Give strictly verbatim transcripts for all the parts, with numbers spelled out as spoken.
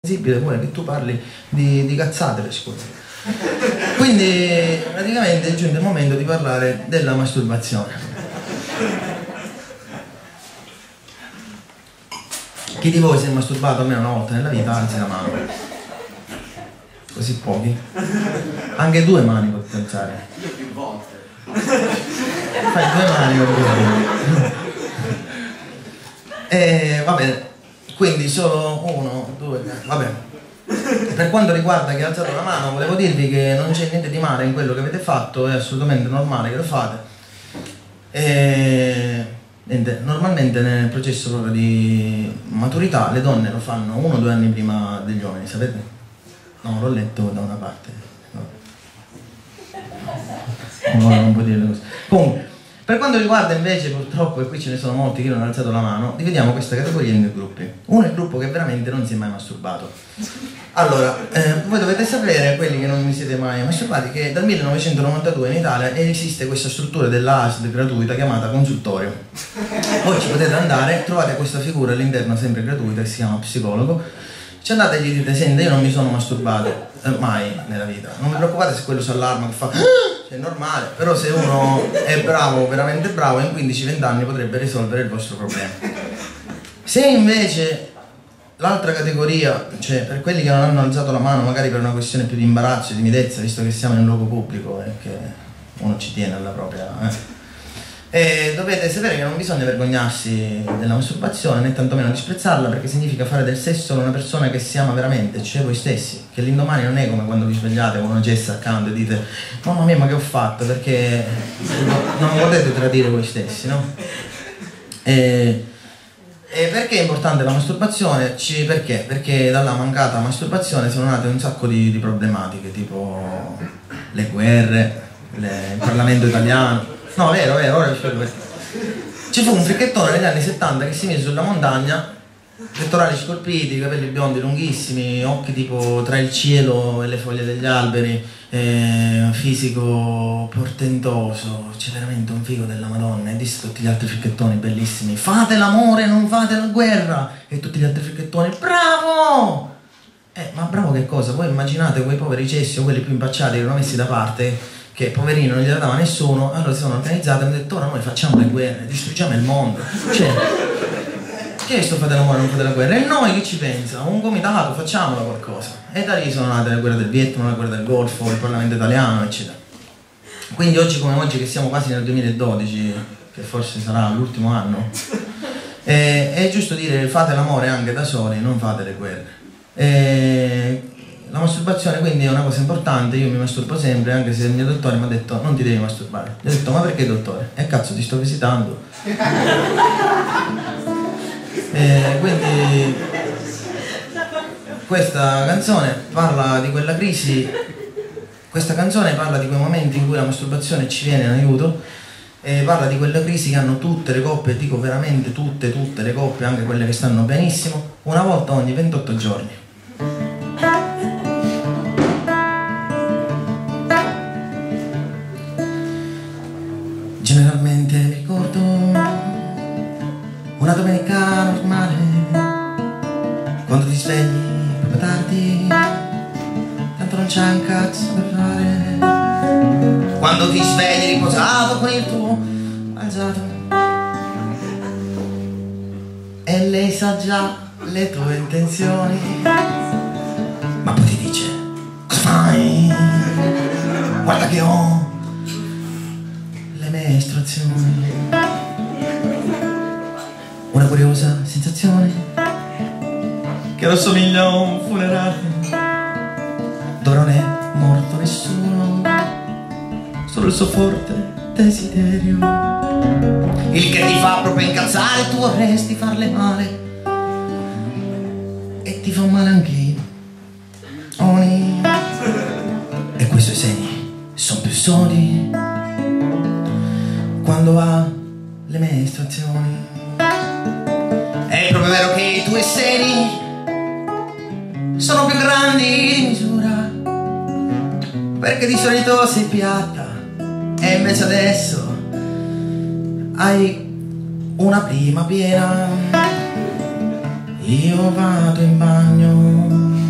pure che tu parli di, di cazzate, per scusa. Quindi praticamente è giunto il momento di parlare della masturbazione. Chi di voi si è masturbato almeno una volta nella vita, alzi la mano. Così pochi? Anche due mani per pensare. Io più volte. Fai due mani per dire. E va bene. Quindi solo uno, due, va bene. Per quanto riguarda chi ha alzato la mano, volevo dirvi che non c'è niente di male in quello che avete fatto, è assolutamente normale che lo fate. E niente, normalmente nel processo proprio di maturità le donne lo fanno uno o due anni prima degli uomini, sapete? No, l'ho letto da una parte. No, non può dire così. Comunque, per quanto riguarda invece, purtroppo, e qui ce ne sono molti che non hanno alzato la mano, dividiamo questa categoria in due gruppi. Uno è il gruppo che veramente non si è mai masturbato. Allora, eh, voi dovete sapere, quelli che non vi siete mai masturbati, che dal millenovecentonovantadue in Italia esiste questa struttura dell'A S L gratuita chiamata consultorio. Voi ci potete andare, trovate questa figura all'interno sempre gratuita che si chiama psicologo. Ci andate e gli dite: senti, io non mi sono masturbato eh, mai nella vita. Non vi preoccupate se quello si allarma, che fa è normale, però se uno è bravo, veramente bravo, in quindici venti anni potrebbe risolvere il vostro problema. Se invece l'altra categoria, cioè per quelli che non hanno alzato la mano, magari per una questione più di imbarazzo e timidezza, visto che siamo in un luogo pubblico e che uno ci tiene alla propria... Eh. E dovete sapere che non bisogna vergognarsi della masturbazione né tantomeno disprezzarla, perché significa fare del sesso con una persona che si ama veramente, cioè voi stessi, che l'indomani non è come quando vi svegliate con una gesta accanto e dite mamma mia ma che ho fatto, perché non potete tradire voi stessi, no? E, e perché è importante la masturbazione? Ci, perché? Perché dalla mancata masturbazione sono nate un sacco di, di problematiche, tipo le guerre, le, il Parlamento italiano. No, vero, vero, ora vi spiego perché. Ci fu un fricchettone negli anni settanta che si mise sulla montagna, pettorali scolpiti, capelli biondi lunghissimi, occhi tipo tra il cielo e le foglie degli alberi, eh, fisico portentoso, c'è veramente un figo della Madonna, e disse a tutti gli altri fricchettoni bellissimi: fate l'amore, non fate la guerra! E tutti gli altri fricchettoni: bravo! Eh, ma bravo che cosa? Voi immaginate quei poveri cessi o quelli più impacciati che erano messi da parte, che poverino non gli dava nessuno, allora si sono organizzati e hanno detto: ora noi facciamo le guerre, distruggiamo il mondo. Cioè, che sto fate l'amore, non fate la guerra? E noi che ci pensa? Un comitato, facciamola qualcosa. E da lì sono nate le guerre del Vietnam, la guerra del Golfo, il Parlamento italiano, eccetera. Quindi oggi come oggi, che siamo quasi nel duemiladodici, che forse sarà l'ultimo anno, è, è giusto dire: fate l'amore anche da soli, non fate le guerre. E la masturbazione quindi è una cosa importante. Io mi masturbo sempre, anche se il mio dottore mi ha detto non ti devi masturbare. Gli ho detto: ma perché, dottore? E eh, cazzo, ti sto visitando. E quindi questa canzone parla di quella crisi, questa canzone parla di quei momenti in cui la masturbazione ci viene in aiuto, e parla di quella crisi che hanno tutte le coppie, dico veramente tutte, tutte le coppie, anche quelle che stanno benissimo, una volta ogni ventotto giorni. Generalmente mi ricordo una domenica normale, quando ti svegli proprio tardi, tanto non c'è un cazzo da fare, quando ti svegli riposato con il tuo alzato e lei sa già le tue intenzioni, ma poi ti dice: cosa fai? Guarda che ho mestruazioni. Una curiosa sensazione che assomiglia a un funerale, dove non è morto nessuno, solo il suo forte desiderio, il che ti fa proprio incazzare. Tu vorresti farle male e ti fa male anche io. Oni. E quei suoi segni sono più soli quando ha le mestruazioni. È proprio vero che i tuoi seni sono più grandi di misura, perché di solito sei piatta e invece adesso hai una prima piena. Io vado in bagno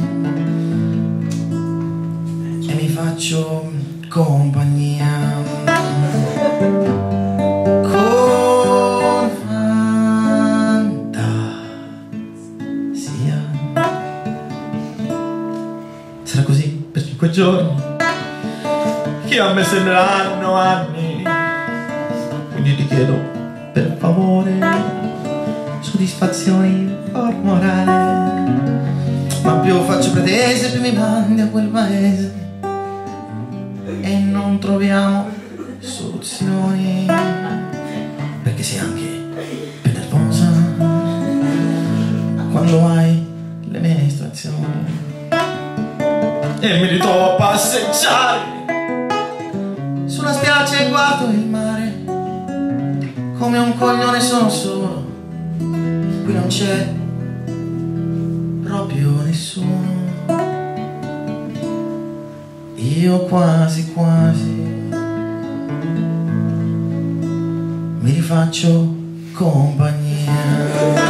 faccio compagnia con fantasia. Sarà così per cinque giorni, che a me sembreranno anni, quindi ti chiedo per favore soddisfazioni per morale, ma più faccio pretese più mi mandi a quel paese e non troviamo soluzioni, perché sei anche più nervosa quando hai le mestruazioni e mi ritrovo a passeggiare sulla spiaggia e guardo il mare come un coglione, sono solo, qui non c'è proprio nessuno. Io quasi quasi mi rifaccio compagnia.